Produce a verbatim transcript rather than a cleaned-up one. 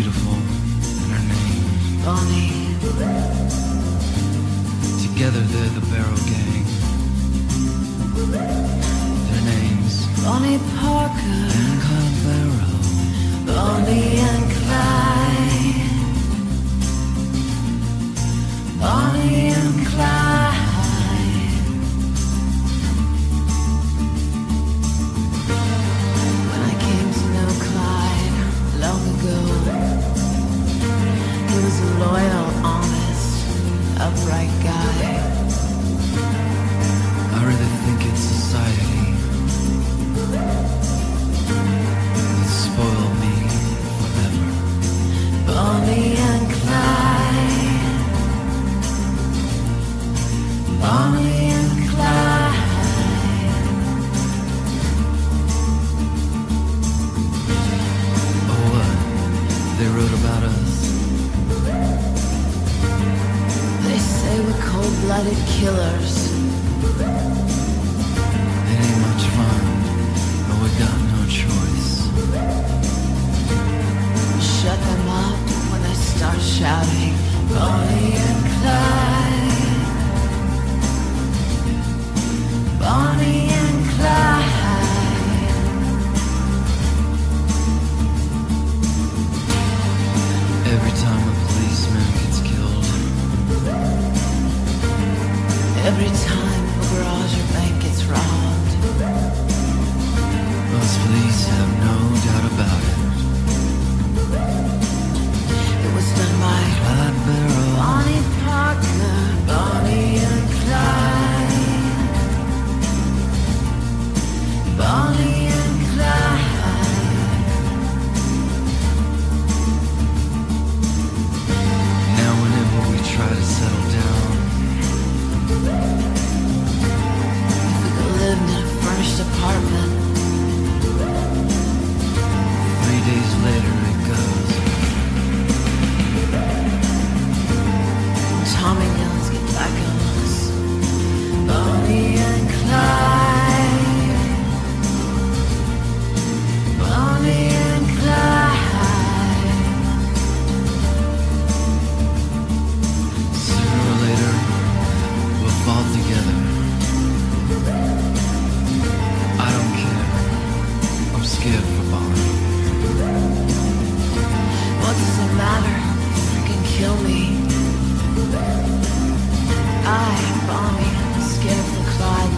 beautiful, and her name, Bonnie. Together they're the Barrow Gang. Their names, Bonnie Parker and Clyde Barrow. Bonnie and Clyde. Bonnie and Clyde. When I came to know Clyde long ago, he was a loyal, honest, upright guy. I really think it's society that spoiled me forever. Bonnie and Clyde. Bonnie and Clyde. Oh, what? They wrote about us. They say we're cold-blooded killers. It ain't much fun, but we got no choice. Shut them up when they start shouting, Bonnie and Clyde. Bonnie and Clyde. Every time a policeman gets killed, Every time a garage or bank gets robbed, most police have no doubt about it. it was done by Clyde Barrow. Bonnie Parker, Bonnie and Clyde. Bonnie and Clyde. Now whenever we try to settle down, If we could live in a furnished apartment, three days later it goes. Tommy guns get back on us. Bonnie and Clyde. Bonnie and Clyde. Sooner or later, we'll fall together. I don't care. I'm scared for Bonnie. What does it matter? Freaking kill me. I, Bonnie, am scared for Clyde